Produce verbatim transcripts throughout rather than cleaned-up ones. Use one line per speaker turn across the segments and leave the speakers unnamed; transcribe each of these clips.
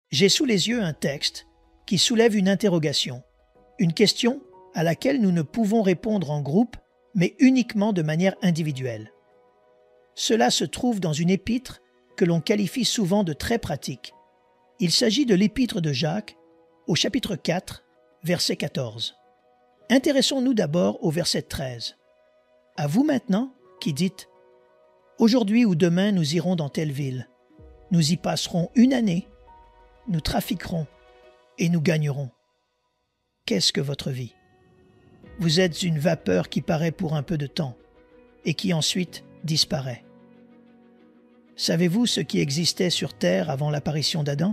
J'ai sous les yeux un texte qui soulève une interrogation, une question à laquelle nous ne pouvons répondre en groupe, mais uniquement de manière individuelle. Cela se trouve dans une épître que l'on qualifie souvent de très pratique. Il s'agit de l'épître de Jacques, au chapitre quatre, verset quatorze. Intéressons-nous d'abord au verset treize. « À vous maintenant, qui dites, « Aujourd'hui ou demain nous irons dans telle ville, nous y passerons une année, nous trafiquerons et nous gagnerons. Qu'est-ce que votre vie? Vous êtes une vapeur qui paraît pour un peu de temps et qui ensuite disparaît. Savez-vous ce qui existait sur terre avant l'apparition d'Adam?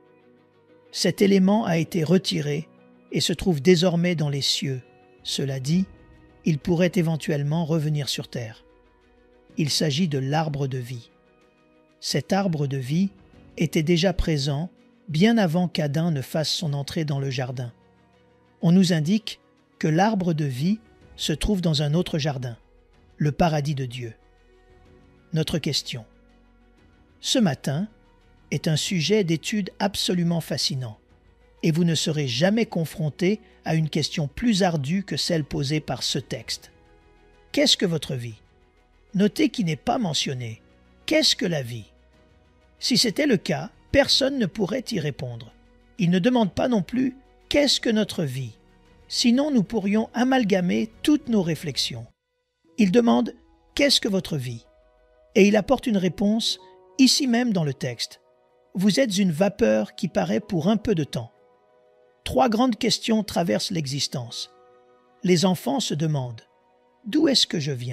Cet élément a été retiré et se trouve désormais dans les cieux. Cela dit, il pourrait éventuellement revenir sur terre. Il s'agit de l'arbre de vie. Cet arbre de vie était déjà présent bien avant qu'Adam ne fasse son entrée dans le jardin. On nous indique que l'arbre de vie se trouve dans un autre jardin, le paradis de Dieu. Notre question. Ce matin est un sujet d'étude absolument fascinant, et vous ne serez jamais confronté à une question plus ardue que celle posée par ce texte. Qu'est-ce que votre vie? Notez qu'il n'est pas mentionné. Qu'est-ce que la vie? Si c'était le cas, personne ne pourrait y répondre. Il ne demande pas non plus « qu'est-ce que notre vie ?» Sinon, nous pourrions amalgamer toutes nos réflexions. Il demande « qu'est-ce que votre vie ?» Et il apporte une réponse ici même dans le texte. Vous êtes une vapeur qui paraît pour un peu de temps. Trois grandes questions traversent l'existence. Les enfants se demandent « d'où est-ce que je viens ?»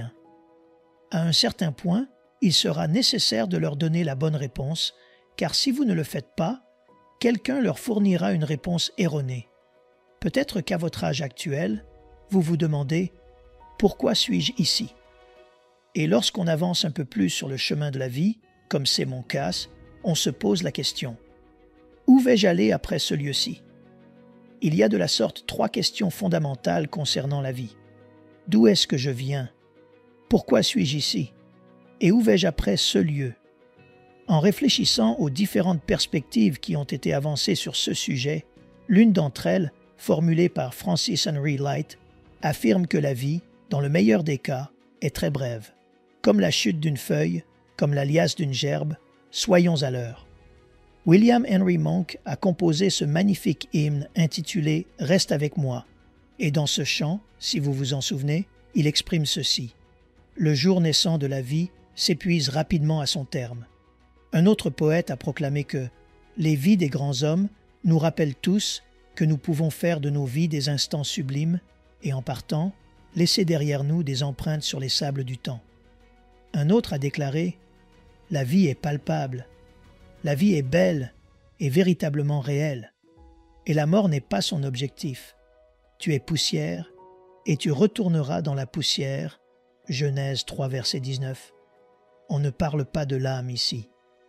À un certain point, il sera nécessaire de leur donner la bonne réponse, car si vous ne le faites pas, quelqu'un leur fournira une réponse erronée. Peut-être qu'à votre âge actuel, vous vous demandez « pourquoi suis-je ici ?» Et lorsqu'on avance un peu plus sur le chemin de la vie, comme c'est mon cas, on se pose la question « où vais-je aller après ce lieu-ci » Il y a de la sorte trois questions fondamentales concernant la vie. D'où est-ce que je viens? Pourquoi suis-je ici? Et où vais-je après ce lieu? En réfléchissant aux différentes perspectives qui ont été avancées sur ce sujet, l'une d'entre elles, formulée par Francis Henry Light, affirme que la vie, dans le meilleur des cas, est très brève. Comme la chute d'une feuille, comme la liasse d'une gerbe, soyons à l'heure. William Henry Monk a composé ce magnifique hymne intitulé « Reste avec moi » et dans ce chant, si vous vous en souvenez, il exprime ceci. Le jour naissant de la vie s'épuise rapidement à son terme. Un autre poète a proclamé que « les vies des grands hommes nous rappellent tous que nous pouvons faire de nos vies des instants sublimes et en partant, laisser derrière nous des empreintes sur les sables du temps. » Un autre a déclaré « La vie est palpable, la vie est belle et véritablement réelle, et la mort n'est pas son objectif. Tu es poussière et tu retourneras dans la poussière. » Genèse trois, verset dix-neuf. On ne parle pas de l'âme ici.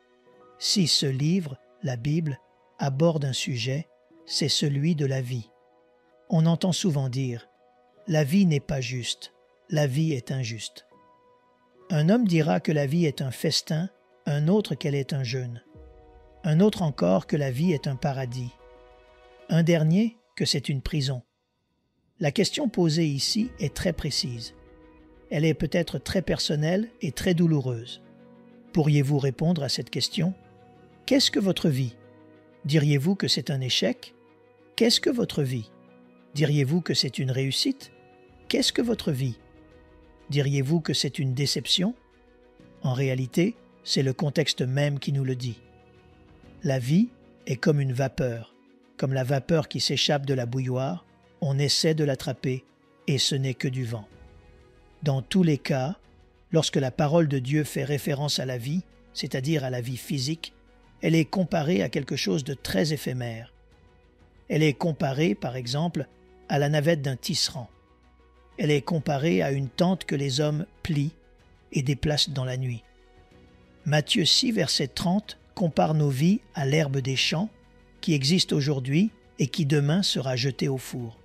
Si ce livre, la Bible, aborde un sujet, c'est celui de la vie. On entend souvent dire « la vie n'est pas juste, la vie est injuste ». Un homme dira que la vie est un festin, un autre qu'elle est un jeûne. Un autre encore que la vie est un paradis. Un dernier que c'est une prison. La question posée ici est très précise. Elle est peut-être très personnelle et très douloureuse. Pourriez-vous répondre à cette question? Qu'est-ce que votre vie? Diriez-vous que c'est un échec? Qu'est-ce que votre vie? Diriez-vous que c'est une réussite? Qu'est-ce que votre vie? Diriez-vous que c'est une déception? En réalité, c'est le contexte même qui nous le dit. La vie est comme une vapeur, comme la vapeur qui s'échappe de la bouilloire, on essaie de l'attraper et ce n'est que du vent. Dans tous les cas, lorsque la parole de Dieu fait référence à la vie, c'est-à-dire à la vie physique, elle est comparée à quelque chose de très éphémère. Elle est comparée, par exemple, à la navette d'un tisserand. Elle est comparée à une tente que les hommes plient et déplacent dans la nuit. Matthieu six, verset trente, compare nos vies à l'herbe des champs qui existe aujourd'hui et qui demain sera jetée au four.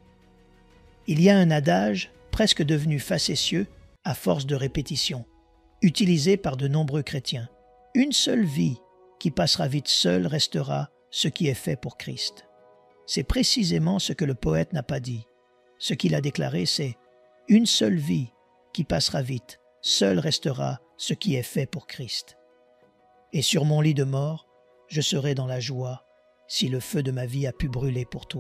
Il y a un adage presque devenu facétieux à force de répétition, utilisé par de nombreux chrétiens. Une seule vie qui passera vite seule restera ce qui est fait pour Christ. C'est précisément ce que le poète n'a pas dit. Ce qu'il a déclaré, c'est « Une seule vie qui passera vite, seule restera ce qui est fait pour Christ. Et sur mon lit de mort, je serai dans la joie si le feu de ma vie a pu brûler pour toi. »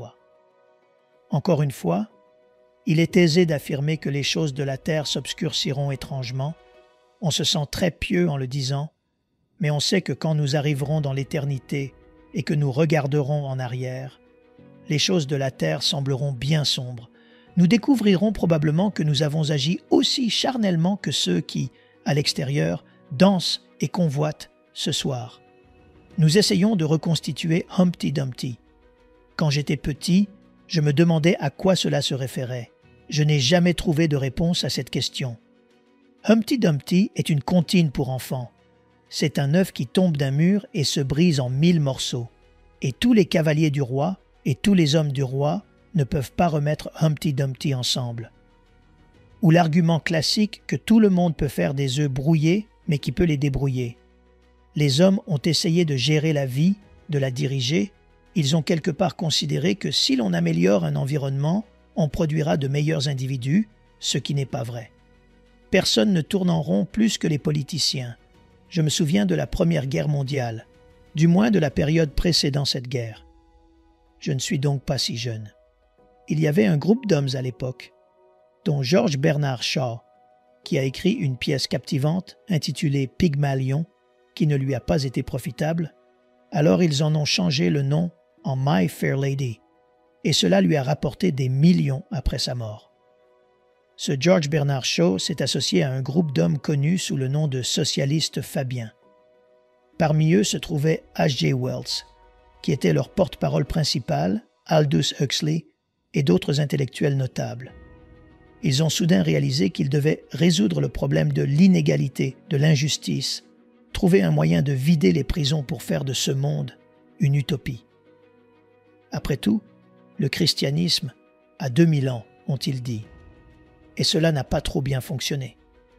Encore une fois, il est aisé d'affirmer que les choses de la terre s'obscurciront étrangement. On se sent très pieux en le disant, mais on sait que quand nous arriverons dans l'éternité et que nous regarderons en arrière, les choses de la terre sembleront bien sombres. Nous découvrirons probablement que nous avons agi aussi charnellement que ceux qui, à l'extérieur, dansent et convoitent ce soir. Nous essayons de reconstituer Humpty Dumpty. Quand j'étais petit, je me demandais à quoi cela se référait. Je n'ai jamais trouvé de réponse à cette question. Humpty Dumpty est une comptine pour enfants. C'est un œuf qui tombe d'un mur et se brise en mille morceaux. Et tous les cavaliers du roi et tous les hommes du roi ne peuvent pas remettre Humpty Dumpty ensemble. Ou l'argument classique que tout le monde peut faire des œufs brouillés, mais qui peut les débrouiller. Les hommes ont essayé de gérer la vie, de la diriger. Ils ont quelque part considéré que si l'on améliore un environnement, on produira de meilleurs individus, ce qui n'est pas vrai. Personne ne tourne en rond plus que les politiciens. Je me souviens de la Première Guerre mondiale, du moins de la période précédant cette guerre. Je ne suis donc pas si jeune. Il y avait un groupe d'hommes à l'époque, dont George Bernard Shaw, qui a écrit une pièce captivante intitulée Pygmalion, qui ne lui a pas été profitable. Alors ils en ont changé le nom en My Fair Lady, et cela lui a rapporté des millions après sa mort. Ce George Bernard Shaw s'est associé à un groupe d'hommes connus sous le nom de socialistes fabiens. Parmi eux se trouvait H G Wells, qui était leur porte-parole principal, Aldous Huxley et d'autres intellectuels notables. Ils ont soudain réalisé qu'ils devaient résoudre le problème de l'inégalité, de l'injustice, trouver un moyen de vider les prisons pour faire de ce monde une utopie. Après tout, le christianisme a deux mille ans, ont-ils dit, et cela n'a pas trop bien fonctionné.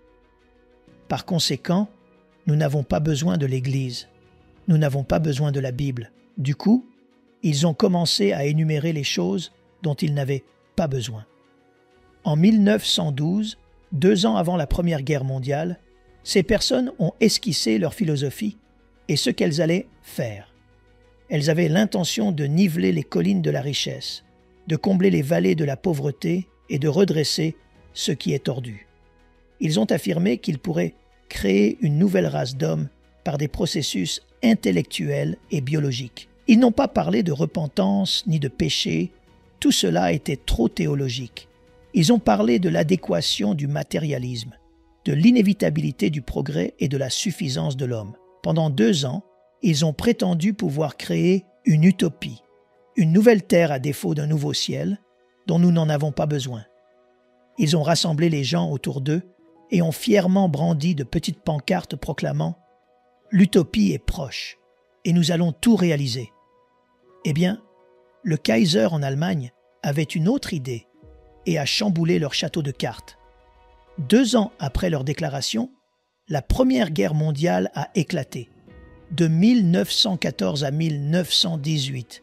Par conséquent, nous n'avons pas besoin de l'Église, nous n'avons pas besoin de la Bible. Du coup, ils ont commencé à énumérer les choses dont ils n'avaient pas besoin. En mille neuf cent douze, deux ans avant la Première Guerre mondiale, ces personnes ont esquissé leur philosophie et ce qu'elles allaient faire. Elles avaient l'intention de niveler les collines de la richesse, de combler les vallées de la pauvreté et de redresser ce qui est tordu. Ils ont affirmé qu'ils pourraient créer une nouvelle race d'hommes par des processus intellectuels et biologiques. Ils n'ont pas parlé de repentance ni de péché, tout cela était trop théologique. Ils ont parlé de l'adéquation du matérialisme, de l'inévitabilité du progrès et de la suffisance de l'homme. Pendant deux ans, ils ont prétendu pouvoir créer une utopie, une nouvelle terre à défaut d'un nouveau ciel, dont nous n'en avons pas besoin. Ils ont rassemblé les gens autour d'eux et ont fièrement brandi de petites pancartes proclamant « L'utopie est proche et nous allons tout réaliser ». Eh bien, le Kaiser en Allemagne avait une autre idée et a chamboulé leur château de cartes. Deux ans après leur déclaration, la Première Guerre mondiale a éclaté, de mille neuf cent quatorze à mille neuf cent dix-huit.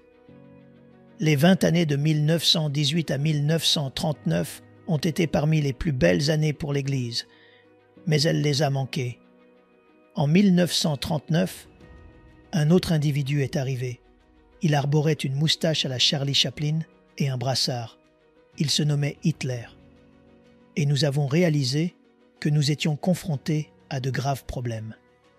Les vingt années de mille neuf cent dix-huit à mille neuf cent trente-neuf ont été parmi les plus belles années pour l'Église, mais elle les a manquées. En mille neuf cent trente-neuf, un autre individu est arrivé. Il arborait une moustache à la Charlie Chaplin et un brassard. Il se nommait Hitler. Et nous avons réalisé que nous étions confrontés à de graves problèmes.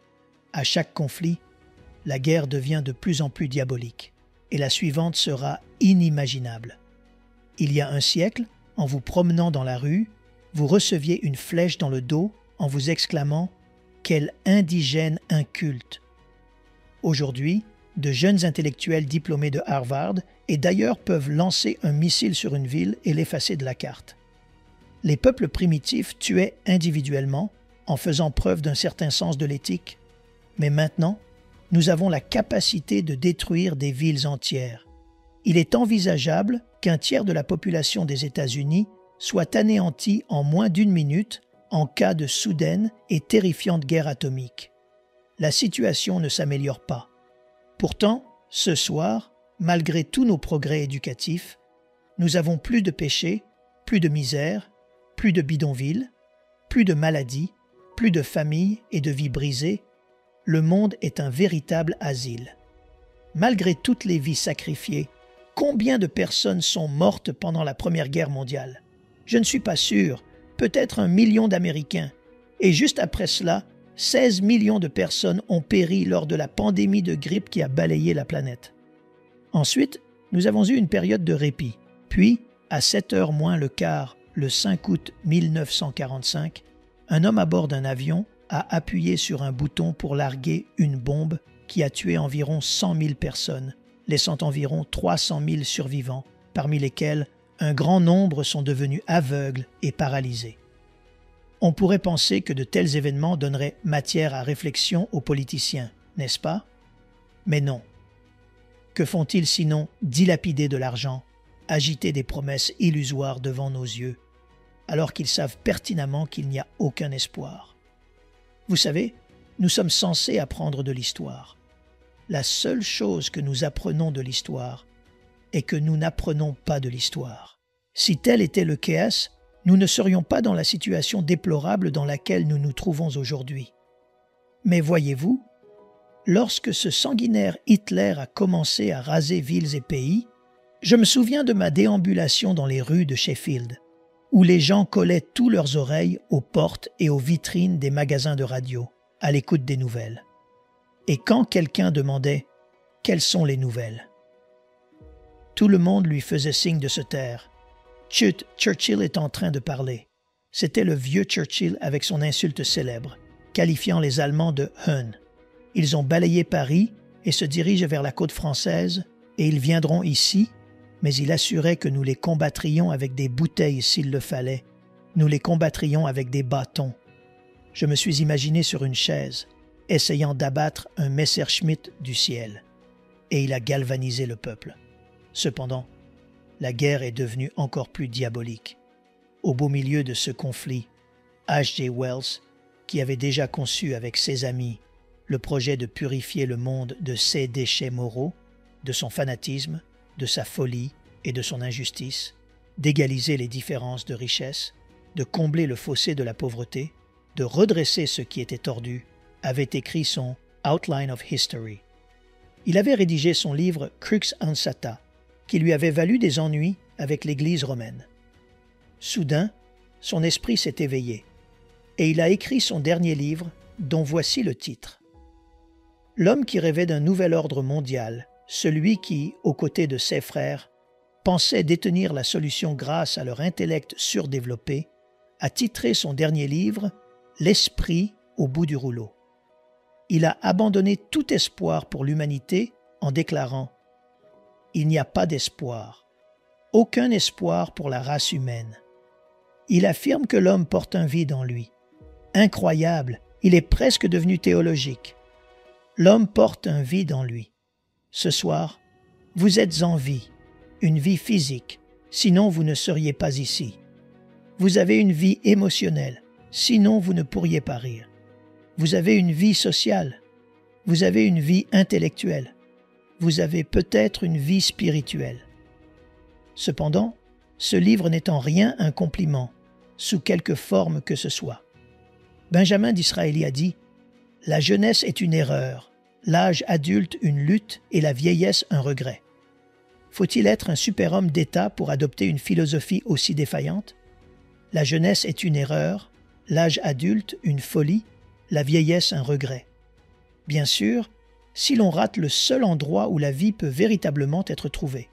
À chaque conflit, la guerre devient de plus en plus diabolique, et la suivante sera inimaginable. Il y a un siècle, en vous promenant dans la rue, vous receviez une flèche dans le dos en vous exclamant « Quel indigène inculte !» Aujourd'hui, de jeunes intellectuels diplômés de Harvard et d'ailleurs peuvent lancer un missile sur une ville et l'effacer de la carte. Les peuples primitifs tuaient individuellement en faisant preuve d'un certain sens de l'éthique, mais maintenant, nous avons la capacité de détruire des villes entières. Il est envisageable qu'un tiers de la population des États-Unis soit anéanti en moins d'une minute en cas de soudaine et terrifiante guerre atomique. La situation ne s'améliore pas. Pourtant, Ce soir, malgré tous nos progrès éducatifs, nous avons plus de péché, plus de misère, plus de bidonvilles, plus de maladies, plus de familles et de vies brisées. Le monde est un véritable asile. Malgré toutes les vies sacrifiées, combien de personnes sont mortes pendant la Première Guerre mondiale? Je ne suis pas sûr, peut-être un million d'Américains. Et juste après cela, seize millions de personnes ont péri lors de la pandémie de grippe qui a balayé la planète. Ensuite, nous avons eu une période de répit. Puis, à sept heures moins le quart, le cinq août mille neuf cent quarante-cinq, un homme à bord d'un avion a appuyé sur un bouton pour larguer une bombe qui a tué environ cent mille personnes, laissant environ trois cent mille survivants, parmi lesquels un grand nombre sont devenus aveugles et paralysés. On pourrait penser que de tels événements donneraient matière à réflexion aux politiciens, n'est-ce pas? Mais non. Que font-ils sinon dilapider de l'argent, agiter des promesses illusoires devant nos yeux, alors qu'ils savent pertinemment qu'il n'y a aucun espoir? Vous savez, nous sommes censés apprendre de l'histoire. La seule chose que nous apprenons de l'histoire est que nous n'apprenons pas de l'histoire. Si tel était le cas, nous ne serions pas dans la situation déplorable dans laquelle nous nous trouvons aujourd'hui. Mais voyez-vous, lorsque ce sanguinaire Hitler a commencé à raser villes et pays, je me souviens de ma déambulation dans les rues de Sheffield, où les gens collaient tous leurs oreilles aux portes et aux vitrines des magasins de radio, à l'écoute des nouvelles. Et quand quelqu'un demandait « Quelles sont les nouvelles ?», tout le monde lui faisait signe de se taire. « Chut, Churchill est en train de parler ». C'était le vieux Churchill avec son insulte célèbre, qualifiant les Allemands de « Hun ». Ils ont balayé Paris et se dirigent vers la côte française, et ils viendront ici, mais il assurait que nous les combattrions avec des bouteilles s'il le fallait. Nous les combattrions avec des bâtons. Je me suis imaginé sur une chaise, essayant d'abattre un Messerschmitt du ciel. Et il a galvanisé le peuple. Cependant, la guerre est devenue encore plus diabolique. Au beau milieu de ce conflit, H G Wells, qui avait déjà conçu avec ses amis le projet de purifier le monde de ses déchets moraux, de son fanatisme, de sa folie et de son injustice, d'égaliser les différences de richesse, de combler le fossé de la pauvreté, de redresser ce qui était tordu, avait écrit son Outline of History. Il avait rédigé son livre Crux Ansata, qui lui avait valu des ennuis avec l'Église romaine. Soudain, son esprit s'est éveillé, et il a écrit son dernier livre, dont voici le titre. L'homme qui rêvait d'un nouvel ordre mondial, celui qui, aux côtés de ses frères, pensait détenir la solution grâce à leur intellect surdéveloppé, a titré son dernier livre « L'esprit au bout du rouleau ». Il a abandonné tout espoir pour l'humanité en déclarant « Il n'y a pas d'espoir, aucun espoir pour la race humaine ». Il affirme que l'homme porte un vide en lui. Incroyable, il est presque devenu théologique. L'homme porte un vide en lui. Ce soir, vous êtes en vie, une vie physique, sinon vous ne seriez pas ici. Vous avez une vie émotionnelle, sinon vous ne pourriez pas rire. Vous avez une vie sociale, vous avez une vie intellectuelle, vous avez peut-être une vie spirituelle. Cependant, ce livre n'est en rien un compliment, sous quelque forme que ce soit. Benjamin Disraeli a dit « La jeunesse est une erreur, l'âge adulte une lutte et la vieillesse un regret. » Faut-il être un superhomme d'État pour adopter une philosophie aussi défaillante? La jeunesse est une erreur, l'âge adulte une folie, la vieillesse un regret. Bien sûr, si l'on rate le seul endroit où la vie peut véritablement être trouvée.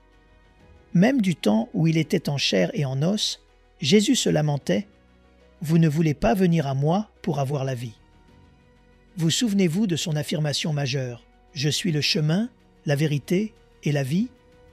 Même du temps où il était en chair et en os, Jésus se lamentait « Vous ne voulez pas venir à moi pour avoir la vie. » Vous souvenez-vous de son affirmation majeure « Je suis le chemin, la vérité et la vie ?»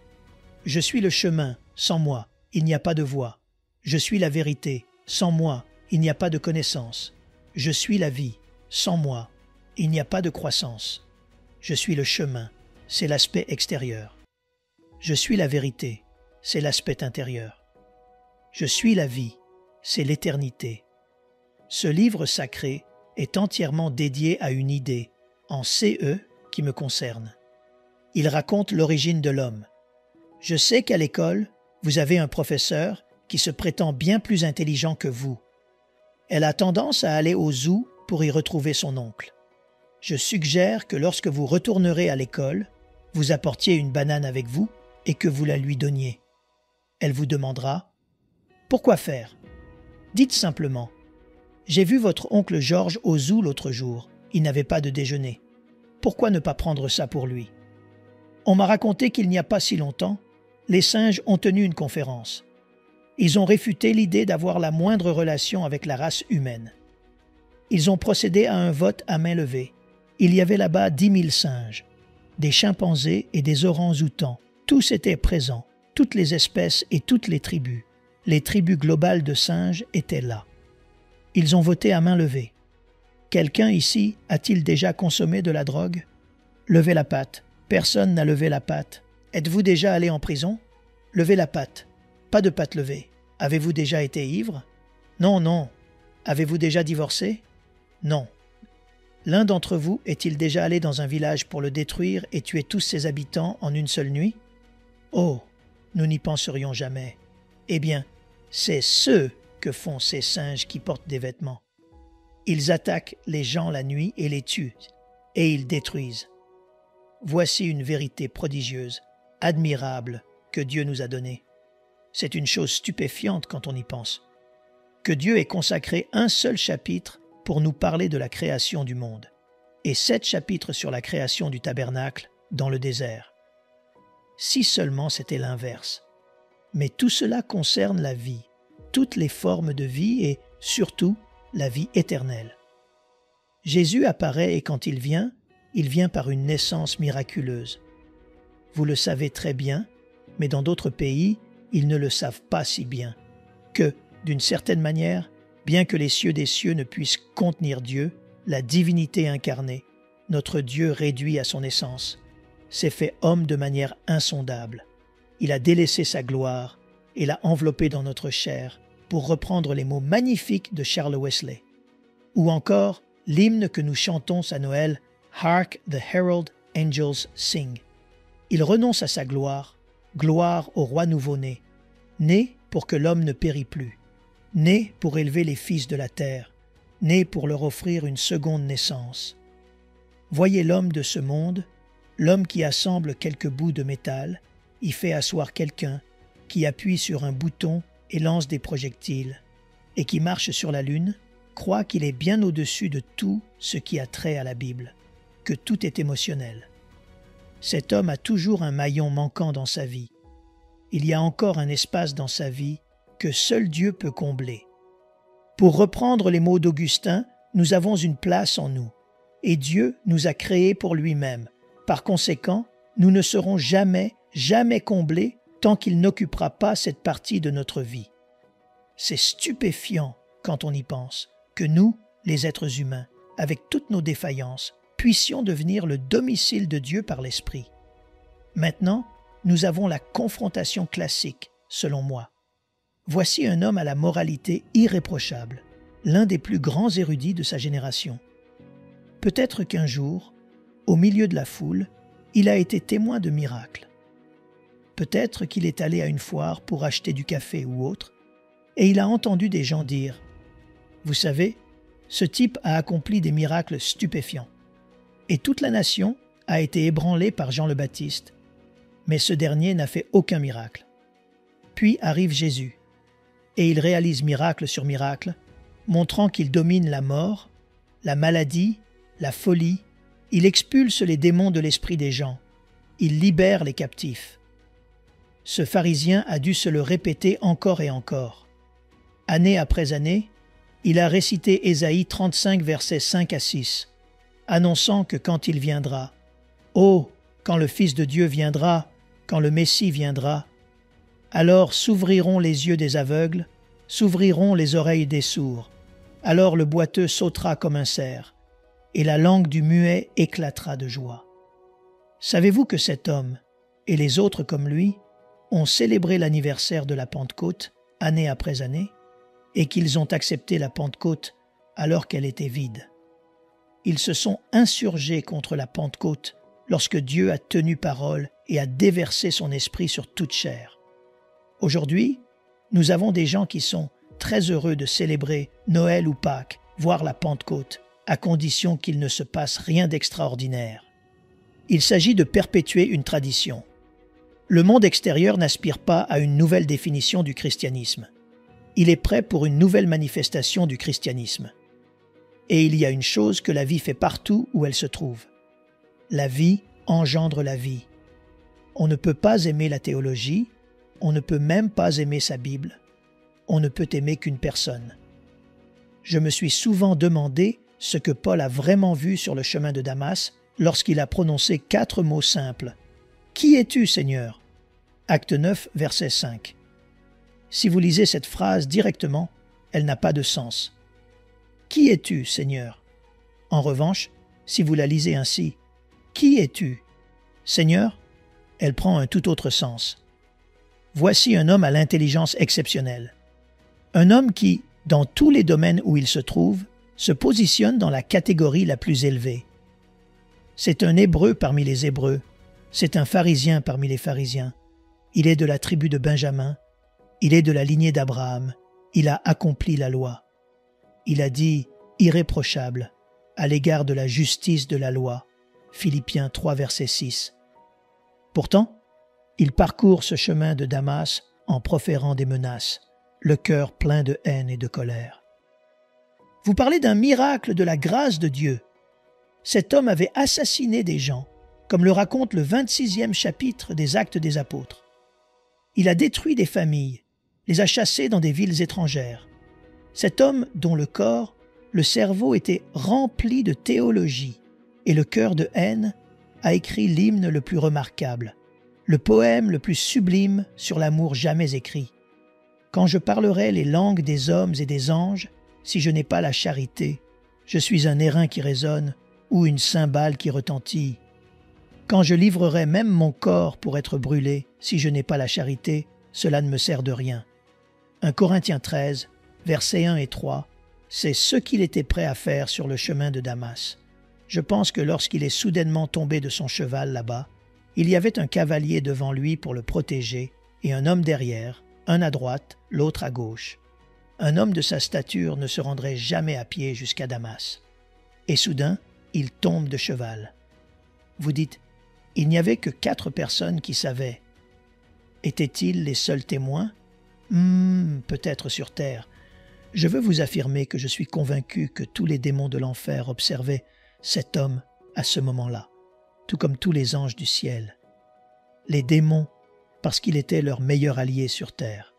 Je suis le chemin, sans moi, il n'y a pas de voie. Je suis la vérité, sans moi, il n'y a pas de connaissance. Je suis la vie, sans moi, il n'y a pas de croissance. Je suis le chemin, c'est l'aspect extérieur. Je suis la vérité, c'est l'aspect intérieur. Je suis la vie, c'est l'éternité. Ce livre sacré est entièrement dédié à une idée, en C E, qui me concerne. Il raconte l'origine de l'homme. Je sais qu'à l'école, vous avez un professeur qui se prétend bien plus intelligent que vous. Elle a tendance à aller au zoo pour y retrouver son oncle. Je suggère que lorsque vous retournerez à l'école, vous apportiez une banane avec vous et que vous la lui donniez. Elle vous demandera « Pourquoi faire ?» Dites simplement « J'ai vu votre oncle George au zoo l'autre jour. Il n'avait pas de déjeuner. Pourquoi ne pas prendre ça pour lui ?» On m'a raconté qu'il n'y a pas si longtemps, les singes ont tenu une conférence. Ils ont réfuté l'idée d'avoir la moindre relation avec la race humaine. Ils ont procédé à un vote à main levée. Il y avait là-bas dix mille singes, des chimpanzés et des orang-outans. Tous étaient présents, toutes les espèces et toutes les tribus. Les tribus globales de singes étaient là. Ils ont voté à main levée. Quelqu'un ici a-t-il déjà consommé de la drogue? Levez la patte. Personne n'a levé la patte. Êtes-vous déjà allé en prison? Levez la patte. Pas de patte levée. Avez-vous déjà été ivre? Non, non. Avez-vous déjà divorcé? Non. L'un d'entre vous est-il déjà allé dans un village pour le détruire et tuer tous ses habitants en une seule nuit? Oh, nous n'y penserions jamais. Eh bien, c'est ce que font ces singes qui portent des vêtements. Ils attaquent les gens la nuit et les tuent, et ils détruisent. Voici une vérité prodigieuse, admirable, que Dieu nous a donnée. C'est une chose stupéfiante quand on y pense. Que Dieu ait consacré un seul chapitre pour nous parler de la création du monde, et sept chapitres sur la création du tabernacle dans le désert. Si seulement c'était l'inverse. Mais tout cela concerne la vie, toutes les formes de vie et, surtout, la vie éternelle. Jésus apparaît et quand il vient, il vient par une naissance miraculeuse. Vous le savez très bien, mais dans d'autres pays, ils ne le savent pas si bien, que, d'une certaine manière, bien que les cieux des cieux ne puissent contenir Dieu, la divinité incarnée, notre Dieu réduit à son essence, s'est fait homme de manière insondable. Il a délaissé sa gloire et l'a enveloppé dans notre chair, pour reprendre les mots magnifiques de Charles Wesley. Ou encore l'hymne que nous chantons à Noël, « Hark the herald angels sing ». Il renonce à sa gloire, gloire au roi nouveau-né, né pour que l'homme ne périt plus, né pour élever les fils de la terre, né pour leur offrir une seconde naissance. Voyez l'homme de ce monde, l'homme qui assemble quelques bouts de métal, y fait asseoir quelqu'un, qui appuie sur un bouton et lance des projectiles, et qui marche sur la lune, croit qu'il est bien au-dessus de tout ce qui a trait à la Bible, que tout est émotionnel. Cet homme a toujours un maillon manquant dans sa vie. Il y a encore un espace dans sa vie que seul Dieu peut combler. Pour reprendre les mots d'Augustin, nous avons une place en nous, et Dieu nous a créés pour lui-même. Par conséquent, nous ne serons jamais, jamais comblés tant qu'il n'occupera pas cette partie de notre vie. C'est stupéfiant, quand on y pense, que nous, les êtres humains, avec toutes nos défaillances, puissions devenir le domicile de Dieu par l'Esprit. Maintenant, nous avons la confrontation classique, selon moi. Voici un homme à la moralité irréprochable, l'un des plus grands érudits de sa génération. Peut-être qu'un jour, au milieu de la foule, il a été témoin de miracles. Peut-être qu'il est allé à une foire pour acheter du café ou autre, et il a entendu des gens dire « Vous savez, ce type a accompli des miracles stupéfiants. » Et toute la nation a été ébranlée par Jean le Baptiste, mais ce dernier n'a fait aucun miracle. Puis arrive Jésus, et il réalise miracle sur miracle, montrant qu'il domine la mort, la maladie, la folie, il expulse les démons de l'esprit des gens, il libère les captifs. Ce pharisien a dû se le répéter encore et encore. Année après année, il a récité Ésaïe trente-cinq, versets cinq à six, annonçant que quand il viendra, « Oh, quand le Fils de Dieu viendra, quand le Messie viendra, alors s'ouvriront les yeux des aveugles, s'ouvriront les oreilles des sourds, alors le boiteux sautera comme un cerf, et la langue du muet éclatera de joie. » Savez-vous que cet homme, et les autres comme lui, ont célébré l'anniversaire de la Pentecôte, année après année, et qu'ils ont accepté la Pentecôte alors qu'elle était vide. Ils se sont insurgés contre la Pentecôte lorsque Dieu a tenu parole et a déversé son esprit sur toute chair. Aujourd'hui, nous avons des gens qui sont très heureux de célébrer Noël ou Pâques, voire la Pentecôte, à condition qu'il ne se passe rien d'extraordinaire. Il s'agit de perpétuer une tradition. Le monde extérieur n'aspire pas à une nouvelle définition du christianisme. Il est prêt pour une nouvelle manifestation du christianisme. Et il y a une chose que la vie fait partout où elle se trouve. La vie engendre la vie. On ne peut pas aimer la théologie, on ne peut même pas aimer sa Bible, on ne peut aimer qu'une personne. Je me suis souvent demandé ce que Paul a vraiment vu sur le chemin de Damas lorsqu'il a prononcé quatre mots simples. « Qui es-tu, Seigneur » Acte neuf, verset cinq. Si vous lisez cette phrase directement, elle n'a pas de sens. « Qui es-tu, Seigneur » En revanche, si vous la lisez ainsi, « Qui es-tu, Seigneur » elle prend un tout autre sens. Voici un homme à l'intelligence exceptionnelle. Un homme qui, dans tous les domaines où il se trouve, se positionne dans la catégorie la plus élevée. C'est un Hébreu parmi les Hébreux, c'est un pharisien parmi les pharisiens. Il est de la tribu de Benjamin, il est de la lignée d'Abraham, il a accompli la loi. Il a dit « irréprochable » à l'égard de la justice de la loi. Philippiens trois, verset six. Pourtant, il parcourt ce chemin de Damas en proférant des menaces, le cœur plein de haine et de colère. Vous parlez d'un miracle de la grâce de Dieu. Cet homme avait assassiné des gens, comme le raconte le vingt-sixième chapitre des Actes des Apôtres. Il a détruit des familles, les a chassés dans des villes étrangères. Cet homme dont le corps, le cerveau était rempli de théologie et le cœur de haine, a écrit l'hymne le plus remarquable, le poème le plus sublime sur l'amour jamais écrit. Quand je parlerai les langues des hommes et des anges, si je n'ai pas la charité, je suis un airain qui résonne ou une cymbale qui retentit. Quand je livrerai même mon corps pour être brûlé, si je n'ai pas la charité, cela ne me sert de rien. un Corinthiens treize, versets un et trois, c'est ce qu'il était prêt à faire sur le chemin de Damas. Je pense que lorsqu'il est soudainement tombé de son cheval là-bas, il y avait un cavalier devant lui pour le protéger et un homme derrière, un à droite, l'autre à gauche. Un homme de sa stature ne se rendrait jamais à pied jusqu'à Damas. Et soudain, il tombe de cheval. Vous dites, il n'y avait que quatre personnes qui savaient. Étaient-ils les seuls témoins? Hmm, peut-être sur terre. Je veux vous affirmer que je suis convaincu que tous les démons de l'enfer observaient cet homme à ce moment-là, tout comme tous les anges du ciel. Les démons, parce qu'il était leur meilleur allié sur terre.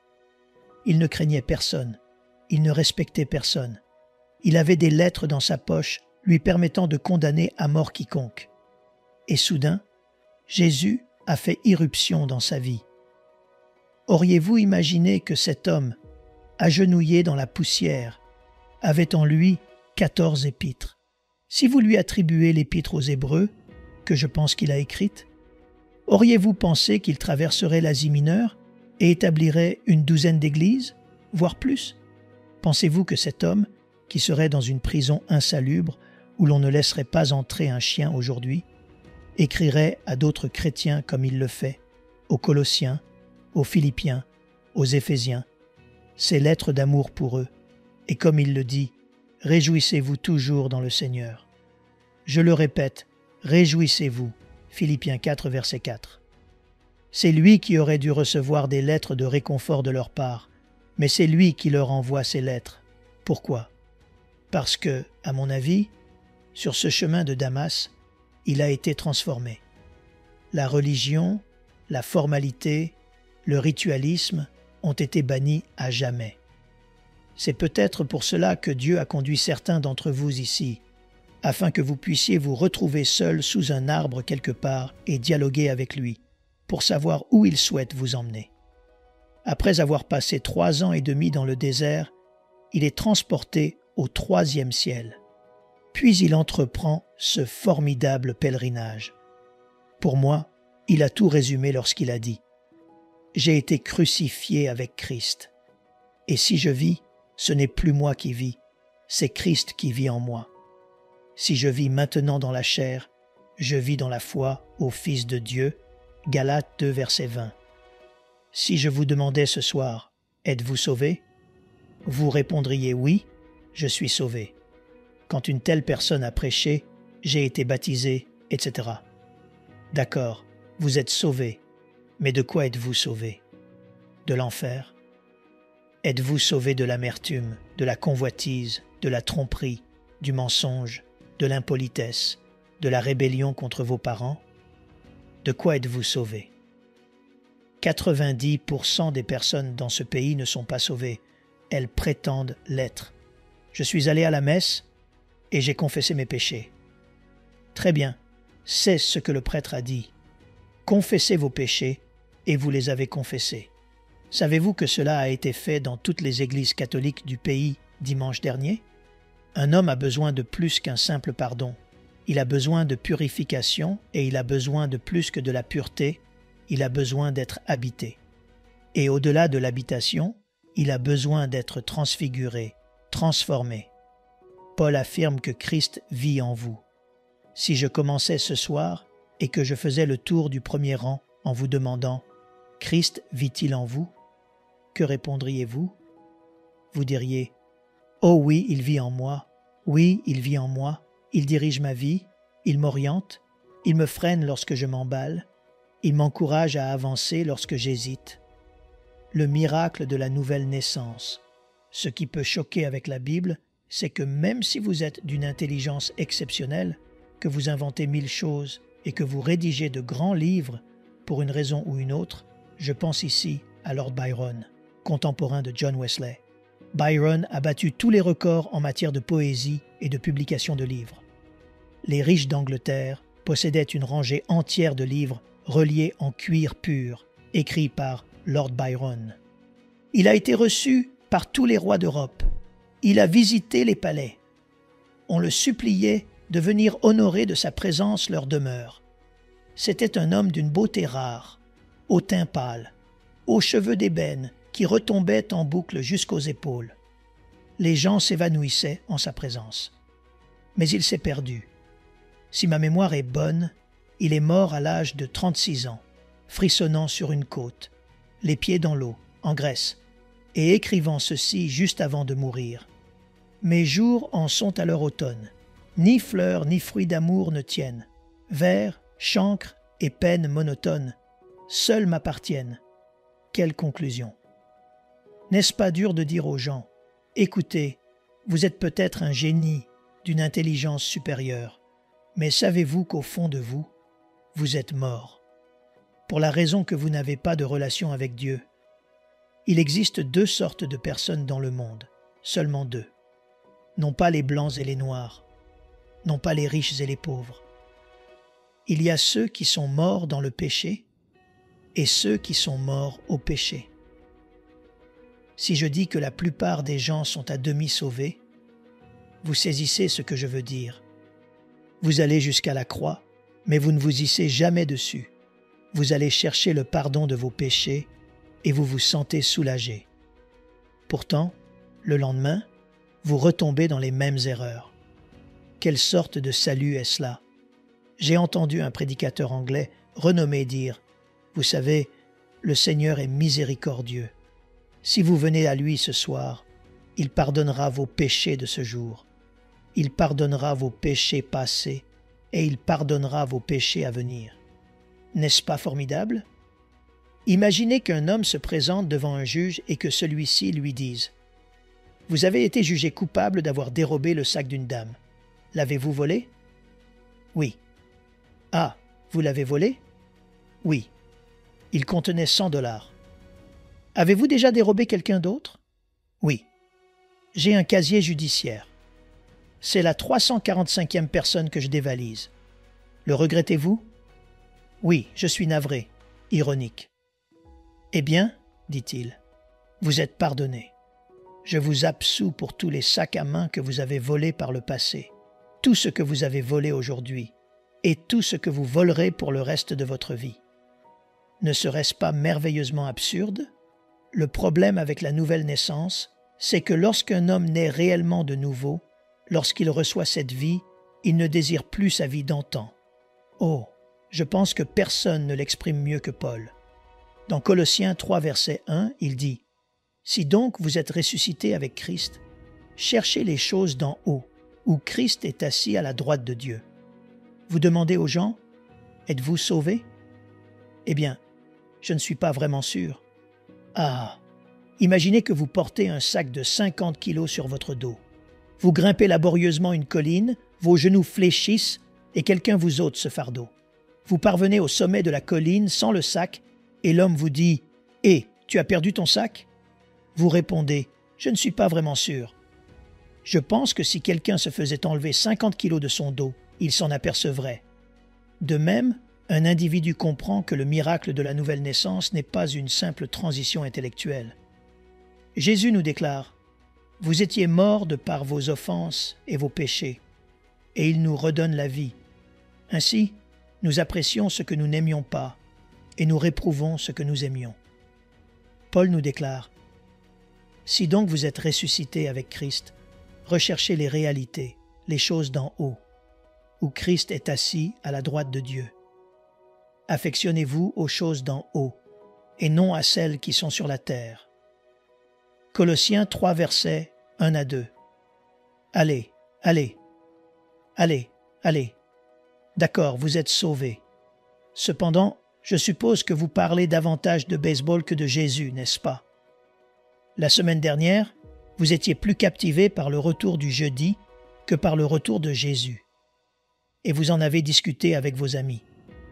Il ne craignait personne, il ne respectait personne. Il avait des lettres dans sa poche lui permettant de condamner à mort quiconque. Et soudain, Jésus a fait irruption dans sa vie. Auriez-vous imaginé que cet homme, agenouillé dans la poussière, avait en lui quatorze épîtres? Si vous lui attribuez l'épître aux Hébreux, que je pense qu'il a écrite, auriez-vous pensé qu'il traverserait l'Asie mineure et établirait une douzaine d'églises, voire plus? Pensez-vous que cet homme, qui serait dans une prison insalubre où l'on ne laisserait pas entrer un chien aujourd'hui, écrirait à d'autres chrétiens comme il le fait, aux Colossiens, aux Philippiens, aux Éphésiens, ces lettres d'amour pour eux, et comme il le dit, « Réjouissez-vous toujours dans le Seigneur ». Je le répète, réjouissez-vous, Philippiens quatre, verset quatre. C'est lui qui aurait dû recevoir des lettres de réconfort de leur part, mais c'est lui qui leur envoie ces lettres. Pourquoi? Parce que, à mon avis, sur ce chemin de Damas, il a été transformé. La religion, la formalité, le ritualisme ont été bannis à jamais. C'est peut-être pour cela que Dieu a conduit certains d'entre vous ici, afin que vous puissiez vous retrouver seul sous un arbre quelque part et dialoguer avec lui, pour savoir où il souhaite vous emmener. Après avoir passé trois ans et demi dans le désert, il est transporté au troisième ciel. Puis il entreprend ce formidable pèlerinage. Pour moi, il a tout résumé lorsqu'il a dit « J'ai été crucifié avec Christ. Et si je vis, ce n'est plus moi qui vis, c'est Christ qui vit en moi. Si je vis maintenant dans la chair, je vis dans la foi au Fils de Dieu. Galates deux, verset vingt. Si je vous demandais ce soir, êtes-vous sauvé? Vous répondriez oui, je suis sauvé. Quand une telle personne a prêché, j'ai été baptisé, et cetera. D'accord, vous êtes sauvé, mais de quoi êtes-vous sauvé? De l'enfer? Êtes-vous sauvé de l'amertume, de la convoitise, de la tromperie, du mensonge, de l'impolitesse, de la rébellion contre vos parents? De quoi êtes-vous sauvé? quatre-vingt-dix pour cent des personnes dans ce pays ne sont pas sauvées. Elles prétendent l'être. Je suis allé à la messe et j'ai confessé mes péchés. Très bien, c'est ce que le prêtre a dit. Confessez vos péchés et vous les avez confessés. Savez-vous que cela a été fait dans toutes les églises catholiques du pays dimanche dernier? Un homme a besoin de plus qu'un simple pardon. Il a besoin de purification et il a besoin de plus que de la pureté. Il a besoin d'être habité. Et au-delà de l'habitation, il a besoin d'être transfiguré, transformé. Paul affirme que Christ vit en vous. Si je commençais ce soir et que je faisais le tour du premier rang en vous demandant « Christ vit-il en vous ?» que répondriez-vous? Vous diriez « Oh oui, il vit en moi. Oui, il vit en moi. Il dirige ma vie. Il m'oriente. Il me freine lorsque je m'emballe. Il m'encourage à avancer lorsque j'hésite. » Le miracle de la nouvelle naissance. Ce qui peut choquer avec la Bible, c'est que même si vous êtes d'une intelligence exceptionnelle, que vous inventez mille choses et que vous rédigez de grands livres pour une raison ou une autre, je pense ici à Lord Byron, contemporain de John Wesley. Byron a battu tous les records en matière de poésie et de publication de livres. Les riches d'Angleterre possédaient une rangée entière de livres reliés en cuir pur, écrits par Lord Byron. Il a été reçu par tous les rois d'Europe. Il a visité les palais. On le suppliait de venir honorer de sa présence leur demeure. C'était un homme d'une beauté rare, au teint pâle, aux cheveux d'ébène qui retombaient en boucle jusqu'aux épaules. Les gens s'évanouissaient en sa présence. Mais il s'est perdu. Si ma mémoire est bonne, il est mort à l'âge de trente-six ans, frissonnant sur une côte, les pieds dans l'eau, en Grèce, et écrivant ceci juste avant de mourir. « Mes jours en sont à leur automne. Ni fleurs ni fruits d'amour ne tiennent. Vers, chancre et peine monotone, seuls m'appartiennent. » Quelle conclusion! N'est-ce pas dur de dire aux gens, « Écoutez, vous êtes peut-être un génie d'une intelligence supérieure, mais savez-vous qu'au fond de vous, vous êtes mort, pour la raison que vous n'avez pas de relation avec Dieu. » Il existe deux sortes de personnes dans le monde, seulement deux. Non pas les blancs et les noirs, non pas les riches et les pauvres. Il y a ceux qui sont morts dans le péché et ceux qui sont morts au péché. Si je dis que la plupart des gens sont à demi sauvés, vous saisissez ce que je veux dire. Vous allez jusqu'à la croix, mais vous ne vous hissez jamais dessus. Vous allez chercher le pardon de vos péchés et vous vous sentez soulagé. Pourtant, le lendemain, vous retombez dans les mêmes erreurs. Quelle sorte de salut est-ce là? J'ai entendu un prédicateur anglais renommé dire « Vous savez, le Seigneur est miséricordieux. Si vous venez à lui ce soir, il pardonnera vos péchés de ce jour. Il pardonnera vos péchés passés et il pardonnera vos péchés à venir. » N'est-ce pas formidable? Imaginez qu'un homme se présente devant un juge et que celui-ci lui dise « Vous avez été jugé coupable d'avoir dérobé le sac d'une dame. L'avez-vous volé? » Oui. « Ah, vous l'avez volé? » Oui. Il contenait cent dollars. « Avez-vous déjà dérobé quelqu'un d'autre? » Oui. J'ai un casier judiciaire. C'est la trois cent quarante-cinquième personne que je dévalise. Le regrettez-vous? Oui, je suis navré. Ironique. Eh bien, dit-il, vous êtes pardonné. Je vous absous pour tous les sacs à main que vous avez volés par le passé, tout ce que vous avez volé aujourd'hui, et tout ce que vous volerez pour le reste de votre vie. Ne serait-ce pas merveilleusement absurde? Le problème avec la nouvelle naissance, c'est que lorsqu'un homme naît réellement de nouveau, lorsqu'il reçoit cette vie, il ne désire plus sa vie d'antan. Oh, je pense que personne ne l'exprime mieux que Paul. Dans Colossiens trois, verset un, il dit « Si donc vous êtes ressuscités avec Christ, cherchez les choses d'en haut, où Christ est assis à la droite de Dieu. » Vous demandez aux gens « Êtes-vous sauvés ?» Eh bien, je ne suis pas vraiment sûr. Ah, imaginez que vous portez un sac de cinquante kilos sur votre dos. Vous grimpez laborieusement une colline, vos genoux fléchissent et quelqu'un vous ôte ce fardeau. Vous parvenez au sommet de la colline sans le sac et l'homme vous dit « Hé, tu as perdu ton sac ?» Vous répondez « Je ne suis pas vraiment sûr. » Je pense que si quelqu'un se faisait enlever cinquante kilos de son dos, il s'en apercevrait. De même, un individu comprend que le miracle de la nouvelle naissance n'est pas une simple transition intellectuelle. Jésus nous déclare « Vous étiez morts de par vos offenses et vos péchés, et il nous redonne la vie. Ainsi, nous apprécions ce que nous n'aimions pas, et nous réprouvons ce que nous aimions. » Paul nous déclare « Si donc vous êtes ressuscités avec Christ, recherchez les réalités, les choses d'en haut, où Christ est assis à la droite de Dieu. Affectionnez-vous aux choses d'en haut, et non à celles qui sont sur la terre. » Colossiens trois, versets un à deux. Allez, allez, allez, allez. D'accord, vous êtes sauvés. Cependant, je suppose que vous parlez davantage de baseball que de Jésus, n'est-ce pas? La semaine dernière, vous étiez plus captivés par le retour du jeudi que par le retour de Jésus. Et vous en avez discuté avec vos amis.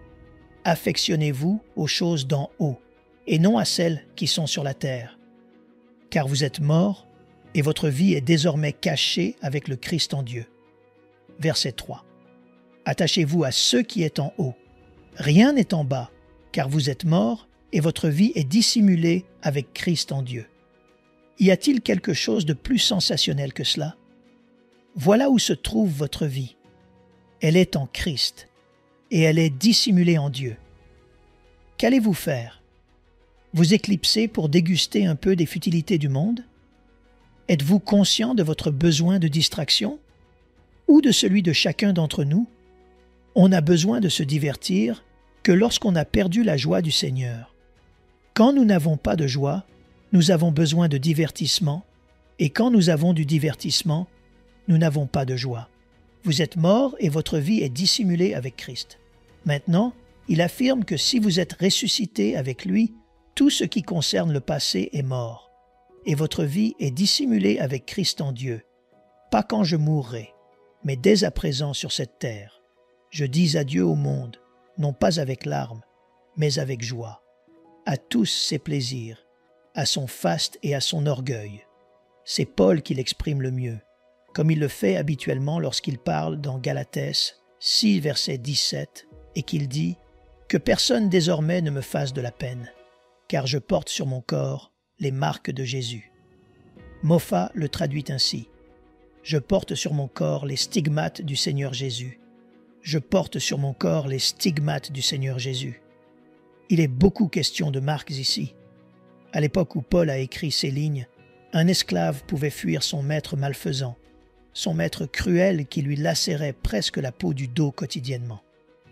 Affectionnez-vous aux choses d'en haut, et non à celles qui sont sur la terre. Car vous êtes morts, et votre vie est désormais cachée avec le Christ en Dieu. Verset trois. Attachez-vous à ce qui est en haut. Rien n'est en bas, car vous êtes morts, et votre vie est dissimulée avec Christ en Dieu. Y a-t-il quelque chose de plus sensationnel que cela? Voilà où se trouve votre vie. Elle est en Christ, et elle est dissimulée en Dieu. Qu'allez-vous faire? Vous éclipser pour déguster un peu des futilités du monde? Êtes-vous conscient de votre besoin de distraction? Ou de celui de chacun d'entre nous? On a besoin de se divertir que lorsqu'on a perdu la joie du Seigneur. Quand nous n'avons pas de joie, nous avons besoin de divertissement, et quand nous avons du divertissement, nous n'avons pas de joie. Vous êtes morts et votre vie est dissimulée avec Christ. Maintenant, il affirme que si vous êtes ressuscités avec lui, tout ce qui concerne le passé est mort, et votre vie est dissimulée avec Christ en Dieu, pas quand je mourrai, mais dès à présent sur cette terre. Je dis adieu au monde, non pas avec larmes, mais avec joie, à tous ses plaisirs, à son faste et à son orgueil. C'est Paul qui l'exprime le mieux, comme il le fait habituellement lorsqu'il parle dans Galatès six, verset dix-sept, et qu'il dit « Que personne désormais ne me fasse de la peine, car je porte sur mon corps les marques de Jésus. » Moffat le traduit ainsi. « Je porte sur mon corps les stigmates du Seigneur Jésus. Je porte sur mon corps les stigmates du Seigneur Jésus. » Il est beaucoup question de marques ici. À l'époque où Paul a écrit ces lignes, un esclave pouvait fuir son maître malfaisant, son maître cruel qui lui lacérait presque la peau du dos quotidiennement.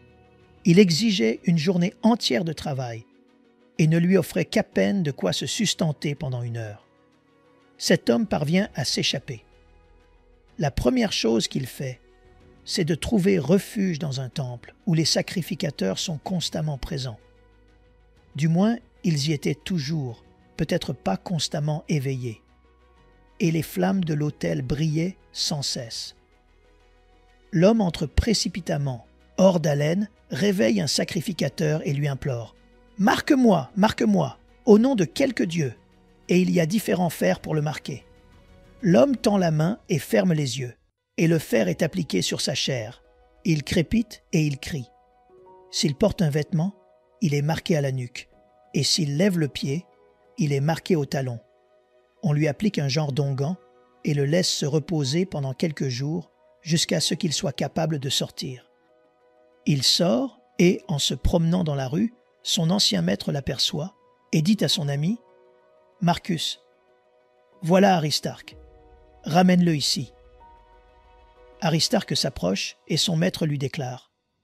Il exigeait une journée entière de travail et ne lui offrait qu'à peine de quoi se sustenter pendant une heure. Cet homme parvient à s'échapper. La première chose qu'il fait, c'est de trouver refuge dans un temple où les sacrificateurs sont constamment présents. Du moins, ils y étaient toujours, peut-être pas constamment éveillés, et les flammes de l'autel brillaient sans cesse. L'homme entre précipitamment, hors d'haleine, réveille un sacrificateur et lui implore « Marque-moi, marque-moi, au nom de quelque dieu !» Et il y a différents fers pour le marquer. L'homme tend la main et ferme les yeux, et le fer est appliqué sur sa chair. Il crépite et il crie. S'il porte un vêtement, il est marqué à la nuque, et s'il lève le pied, il est marqué au talon. On lui applique un genre d'onguent et le laisse se reposer pendant quelques jours jusqu'à ce qu'il soit capable de sortir. Il sort et, en se promenant dans la rue, son ancien maître l'aperçoit et dit à son ami « Marcus, voilà Aristarque, ramène-le ici. » Aristarque s'approche et son maître lui déclare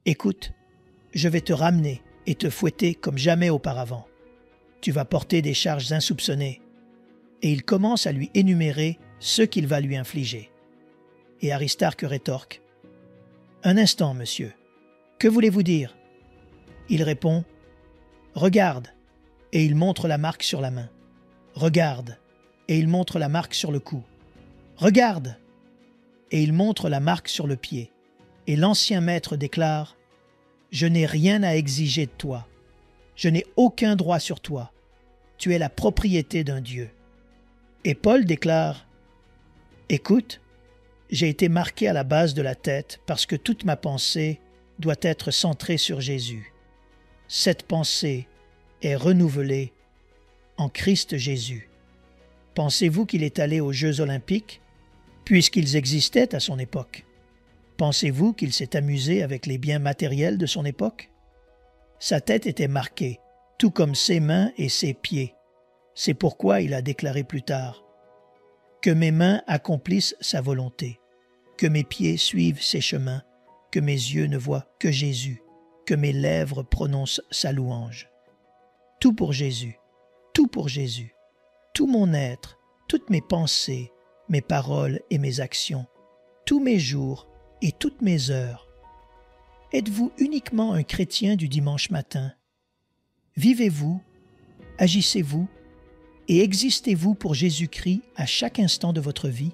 Écoute, je vais te ramener et te fouetter comme jamais auparavant. Tu vas porter des charges insoupçonnées. » Et il commence à lui énumérer ce qu'il va lui infliger. Et Aristarque rétorque. « Un instant, monsieur. Que voulez-vous dire ?» Il répond. « Regarde. » Et il montre la marque sur la main. « Regarde. » Et il montre la marque sur le cou. « Regarde. » Et il montre la marque sur le pied. Et l'ancien maître déclare. « Je n'ai rien à exiger de toi. Je n'ai aucun droit sur toi. Tu es la propriété d'un Dieu. » Et Paul déclare « Écoute, j'ai été marqué à la base de la tête parce que toute ma pensée doit être centrée sur Jésus. Cette pensée est renouvelée en Christ Jésus. Pensez-vous qu'il est allé aux Jeux olympiques, puisqu'ils existaient à son époque? Pensez-vous qu'il s'est amusé avec les biens matériels de son époque? Sa tête était marquée, tout comme ses mains et ses pieds. C'est pourquoi il a déclaré plus tard « Que mes mains accomplissent sa volonté, que mes pieds suivent ses chemins, que mes yeux ne voient que Jésus, que mes lèvres prononcent sa louange. » Tout pour Jésus, tout pour Jésus, tout mon être, toutes mes pensées, mes paroles et mes actions, tous mes jours et toutes mes heures. Êtes-vous uniquement un chrétien du dimanche matin? Vivez-vous, agissez-vous et existez-vous pour Jésus-Christ à chaque instant de votre vie?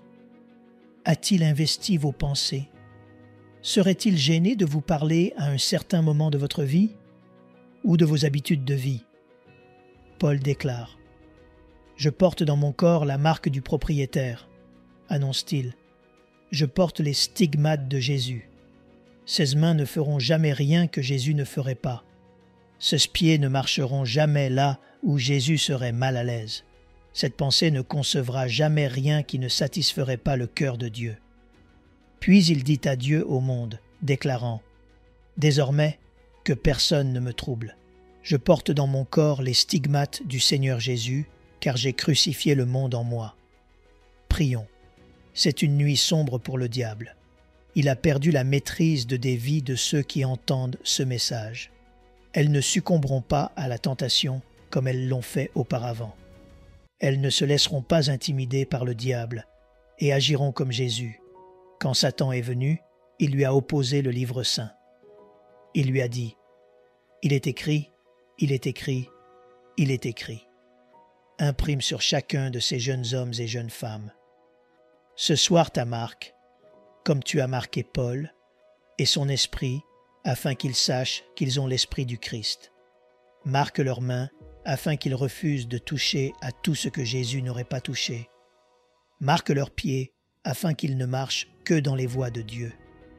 A-t-il investi vos pensées? Serait-il gêné de vous parler à un certain moment de votre vie ou de vos habitudes de vie? Paul déclare « Je porte dans mon corps la marque du propriétaire », annonce-t-il. « Je porte les stigmates de Jésus. Ses mains ne feront jamais rien que Jésus ne ferait pas. Ses pieds ne marcheront jamais là où Jésus serait mal à l'aise. Cette pensée ne concevra jamais rien qui ne satisferait pas le cœur de Dieu. » Puis il dit adieu au monde, déclarant « Désormais, que personne ne me trouble. Je porte dans mon corps les stigmates du Seigneur Jésus, car j'ai crucifié le monde en moi. » Prions. C'est une nuit sombre pour le diable. Il a perdu la maîtrise de des vies de ceux qui entendent ce message. Elles ne succomberont pas à la tentation comme elles l'ont fait auparavant. Elles ne se laisseront pas intimider par le diable et agiront comme Jésus. Quand Satan est venu, il lui a opposé le livre saint. Il lui a dit « Il est écrit, il est écrit, il est écrit. » Imprime sur chacun de ces jeunes hommes et jeunes femmes. Ce soir ta marque, comme tu as marqué Paul, et son esprit, afin qu'ils sachent qu'ils ont l'esprit du Christ. Marque leurs mains, afin qu'ils refusent de toucher à tout ce que Jésus n'aurait pas touché. Marque leurs pieds, afin qu'ils ne marchent que dans les voies de Dieu.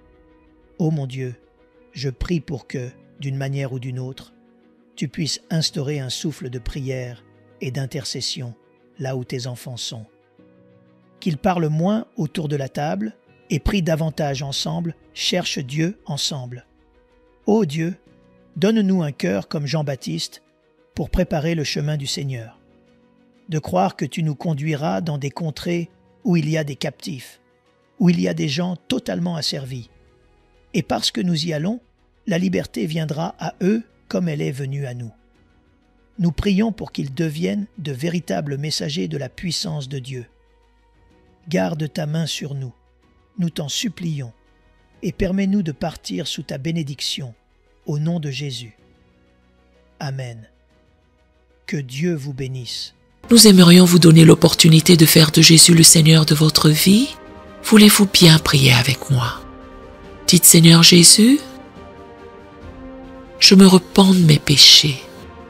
Ô mon Dieu, je prie pour que, d'une manière ou d'une autre, tu puisses instaurer un souffle de prière et d'intercession là où tes enfants sont. Qu'ils parlent moins autour de la table et prient davantage ensemble, cherchent Dieu ensemble. Ô Dieu, donne-nous un cœur comme Jean-Baptiste pour préparer le chemin du Seigneur, de croire que tu nous conduiras dans des contrées où il y a des captifs, où il y a des gens totalement asservis. Et parce que nous y allons, la liberté viendra à eux comme elle est venue à nous. Nous prions pour qu'ils deviennent de véritables messagers de la puissance de Dieu. Garde ta main sur nous, nous t'en supplions, et permets-nous de partir sous ta bénédiction, au nom de Jésus. Amen. Que Dieu vous bénisse.
Nous aimerions vous donner l'opportunité de faire de Jésus le Seigneur de votre vie. Voulez-vous bien prier avec moi? Dites Seigneur Jésus, je me repens de mes péchés.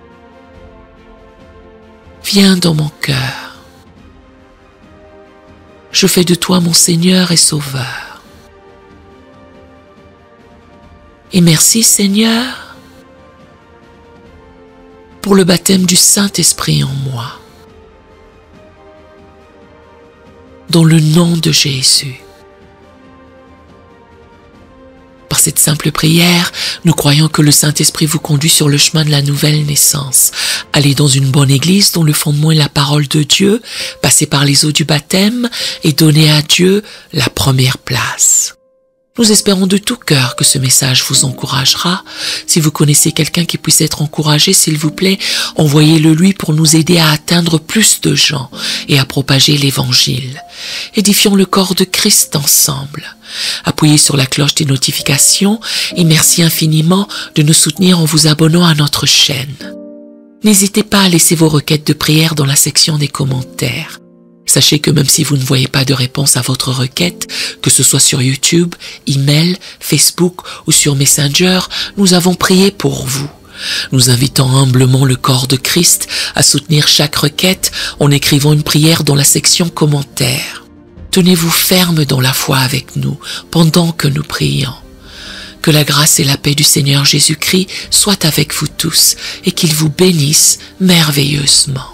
Viens dans mon cœur. Je fais de toi mon Seigneur et Sauveur. Et merci Seigneur pour le baptême du Saint-Esprit en moi. Dans le nom de Jésus. Par cette simple prière, nous croyons que le Saint-Esprit vous conduit sur le chemin de la nouvelle naissance. Allez dans une bonne église dont le fondement est la parole de Dieu, passez par les eaux du baptême et donnez à Dieu la première place. Nous espérons de tout cœur que ce message vous encouragera. Si vous connaissez quelqu'un qui puisse être encouragé, s'il vous plaît, envoyez-le lui pour nous aider à atteindre plus de gens et à propager l'Évangile. Édifions le corps de Christ ensemble. Appuyez sur la cloche des notifications et merci infiniment de nous soutenir en vous abonnant à notre chaîne. N'hésitez pas à laisser vos requêtes de prière dans la section des commentaires. Sachez que même si vous ne voyez pas de réponse à votre requête, que ce soit sur YouTube, email, Facebook ou sur Messenger, nous avons prié pour vous. Nous invitons humblement le corps de Christ à soutenir chaque requête en écrivant une prière dans la section commentaires. Tenez-vous ferme dans la foi avec nous pendant que nous prions. Que la grâce et la paix du Seigneur Jésus-Christ soient avec vous tous et qu'il vous bénisse merveilleusement.